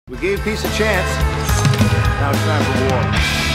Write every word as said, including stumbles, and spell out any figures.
We gave peace a chance. Now it's time for war.